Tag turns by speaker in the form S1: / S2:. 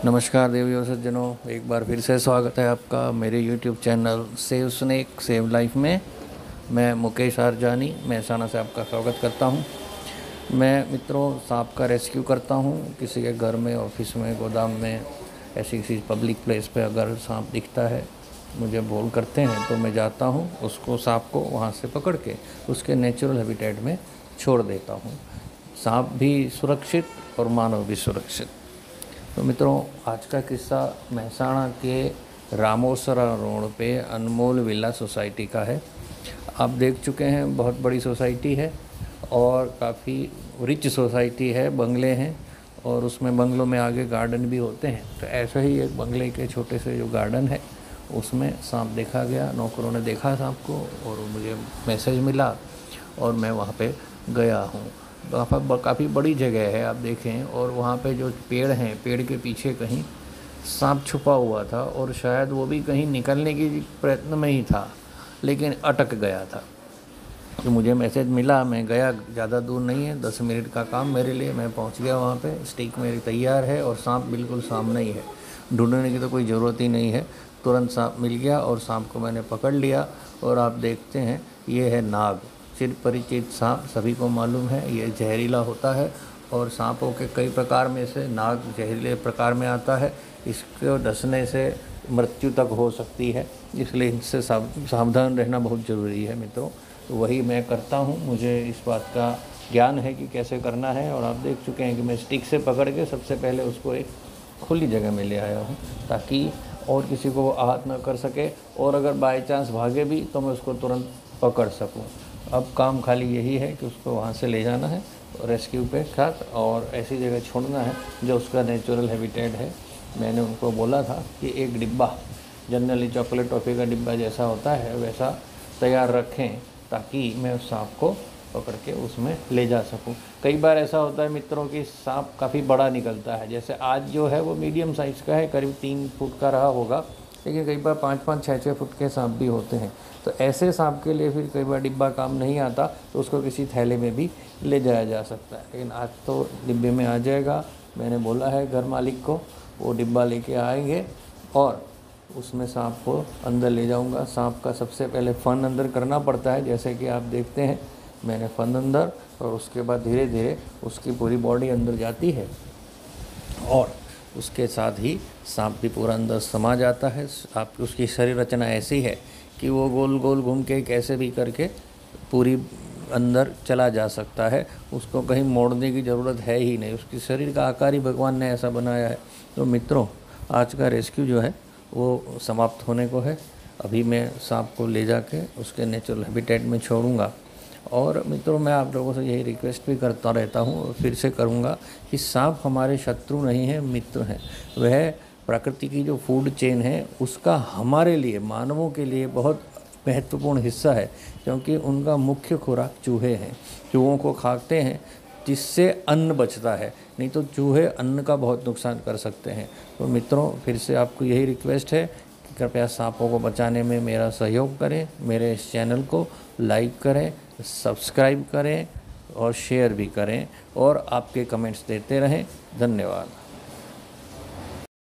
S1: नमस्कार देवियों सज्जनों, एक बार फिर से स्वागत है आपका मेरे YouTube channel save snake save life में। मैं मुकेश आरजानी महसाना से आपका स्वागत करता हूं। मैं मित्रों सांप का रेस्क्यू करता हूं। किसी के घर में, ऑफिस में, गोदाम में, ऐसी किसी पब्लिक प्लेस पे अगर सांप दिखता है, मुझे बोल करते हैं तो मैं जाता हूं, उसको सांप को वहां से पकड़ के उसके नेचुरल हैबिटेट में छोड़ देता हूँ। सांप भी सुरक्षित और मानव भी सुरक्षित। तो मित्रों, आज का किस्सा महसाना के रामोसरा रोड पे अनमोल विला सोसाइटी का है। आप देख चुके हैं, बहुत बड़ी सोसाइटी है और काफ़ी रिच सोसाइटी है, बंगले हैं और उसमें बंगलों में आगे गार्डन भी होते हैं। तो ऐसा ही एक बंगले के छोटे से जो गार्डन है उसमें सांप देखा गया। नौकरों ने देखा सांप को और मुझे मैसेज मिला और मैं वहाँ पे गया हूँ। काफ़ी बड़ी जगह है, आप देखें, और वहाँ पे जो पेड़ हैं, पेड़ के पीछे कहीं सांप छुपा हुआ था और शायद वो भी कहीं निकलने की प्रयत्न में ही था, लेकिन अटक गया था। तो मुझे मैसेज मिला, मैं गया, ज़्यादा दूर नहीं है, 10 मिनट का काम मेरे लिए। मैं पहुँच गया वहाँ पे, स्टिक मेरी तैयार है और सांप बिल्कुल सामने ही है। ढूंढने की तो कोई ज़रूरत ही नहीं है, तुरंत सांप मिल गया और सांप को मैंने पकड़ लिया। और आप देखते हैं, ये है नाग, चिर परिचित सांप, सभी को मालूम है ये जहरीला होता है और सांपों के कई प्रकार में से नाग जहरीले प्रकार में आता है। इसको डसने से मृत्यु तक हो सकती है, इसलिए इनसे सावधान रहना बहुत ज़रूरी है मित्रों। तो वही मैं करता हूँ, मुझे इस बात का ज्ञान है कि कैसे करना है। और आप देख चुके हैं कि मैं स्टिक से पकड़ के सबसे पहले उसको एक खुली जगह में ले आया हूँ, ताकि और किसी को वो आहत न कर सके, और अगर बाई चांस भागे भी तो मैं उसको तुरंत पकड़ सकूँ। अब काम खाली यही है कि उसको वहाँ से ले जाना है रेस्क्यू पे साथ, और ऐसी जगह छोड़ना है जो उसका नेचुरल हैबिटेट है। मैंने उनको बोला था कि एक डिब्बा, जनरली चॉकलेट टॉफ़ी का डिब्बा जैसा होता है वैसा तैयार रखें, ताकि मैं उस सांप को पकड़ के उसमें ले जा सकूं। कई बार ऐसा होता है मित्रों कि सांप काफ़ी बड़ा निकलता है, जैसे आज जो है वो मीडियम साइज़ का है, करीब 3 फुट का रहा होगा, लेकिन कई बार 5-5, 6-6 फुट के सांप भी होते हैं। तो ऐसे सांप के लिए फिर कई बार डिब्बा काम नहीं आता, तो उसको किसी थैले में भी ले जाया जा सकता है। लेकिन आज तो डिब्बे में आ जाएगा। मैंने बोला है घर मालिक को, वो डिब्बा लेके आएंगे और उसमें सांप को अंदर ले जाऊंगा। सांप का सबसे पहले फन अंदर करना पड़ता है, जैसे कि आप देखते हैं मैंने फन अंदर, और उसके बाद धीरे धीरे उसकी पूरी बॉडी अंदर जाती है और उसके साथ ही सांप भी पूरा अंदर समा जाता है। आप उसकी शरीर रचना ऐसी है कि वो गोल गोल घूम के कैसे भी करके पूरी अंदर चला जा सकता है, उसको कहीं मोड़ने की ज़रूरत है ही नहीं। उसकी शरीर का आकार ही भगवान ने ऐसा बनाया है। तो मित्रों, आज का रेस्क्यू जो है वो समाप्त होने को है। अभी मैं सांप को ले जाके उसके नेचुरल हैबिटेट में छोड़ूंगा। और मित्रों, मैं आप लोगों से यही रिक्वेस्ट भी करता रहता हूँ और फिर से करूँगा कि सांप हमारे शत्रु नहीं है, मित्र हैं। वह प्रकृति की जो फूड चेन है उसका हमारे लिए, मानवों के लिए बहुत महत्वपूर्ण हिस्सा है, क्योंकि उनका मुख्य खुराक चूहे हैं। चूहों को खाते हैं जिससे अन्न बचता है, नहीं तो चूहे अन्न का बहुत नुकसान कर सकते हैं। तो मित्रों, फिर से आपको यही रिक्वेस्ट है कि कृपया सांपों को बचाने में मेरा सहयोग करें, मेरे इस चैनल को लाइक करें, सब्सक्राइब करें और शेयर भी करें, और आपके कमेंट्स देते रहें। धन्यवाद।